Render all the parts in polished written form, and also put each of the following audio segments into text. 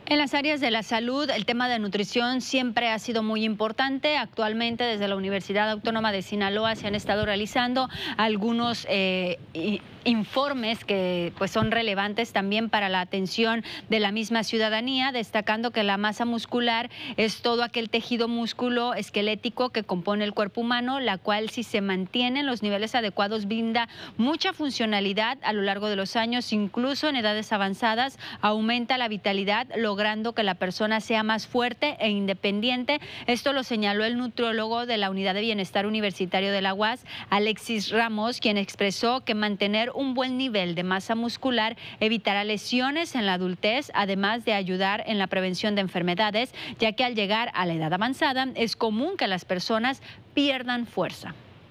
En las áreas de la salud, el tema de nutrición siempre ha sido muy importante. Actualmente, desde la Universidad Autónoma de Sinaloa se han estado realizando algunos informes que pues son relevantes también para la atención de la misma ciudadanía, destacando que la masa muscular es todo aquel tejido musculoesquelético que compone el cuerpo humano, la cual, si se mantiene en los niveles adecuados, brinda mucha funcionalidad a lo largo de los años, incluso en edades avanzadas, aumenta la vitalidad, logrando que la persona sea más fuerte e independiente. Esto lo señaló el nutriólogo de la Unidad de Bienestar Universitario de la UAS, Alexis Ramos, quien expresó que mantener un buen nivel de masa muscular evitará lesiones en la adultez, además de ayudar en la prevención de enfermedades, ya que al llegar a la edad avanzada es común que las personas pierdan fuerza.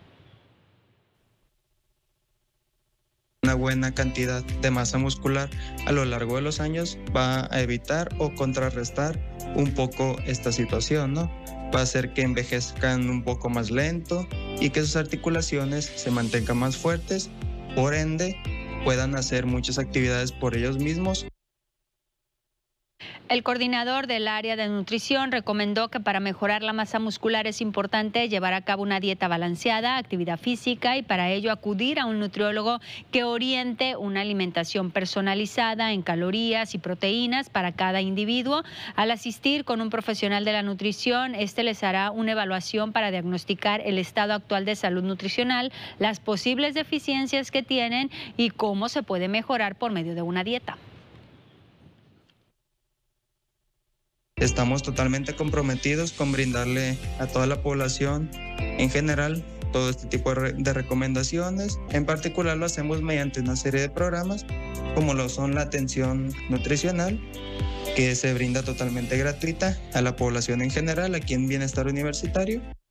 Una buena cantidad de masa muscular a lo largo de los años va a evitar o contrarrestar un poco esta situación, ¿no? Va a hacer que envejezcan un poco más lento y que sus articulaciones se mantengan más fuertes, por ende puedan hacer muchas actividades por ellos mismos. El coordinador del área de nutrición recomendó que para mejorar la masa muscular es importante llevar a cabo una dieta balanceada, actividad física, y para ello acudir a un nutriólogo que oriente una alimentación personalizada en calorías y proteínas para cada individuo. Al asistir con un profesional de la nutrición, este les hará una evaluación para diagnosticar el estado actual de salud nutricional, las posibles deficiencias que tienen y cómo se puede mejorar por medio de una dieta. Estamos totalmente comprometidos con brindarle a toda la población en general todo este tipo de recomendaciones. En particular lo hacemos mediante una serie de programas como lo son la atención nutricional, que se brinda totalmente gratuita a la población en general aquí en Bienestar Universitario.